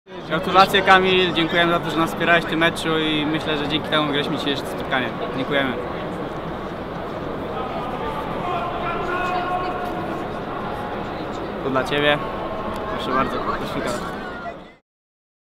Gratulacje Kamil, dziękujemy za to, że nas wspierałeś w tym meczu i myślę, że dzięki temu wygraliśmy dzisiejsze spotkanie. Dziękujemy. To dla Ciebie. Proszę bardzo, do szpitala.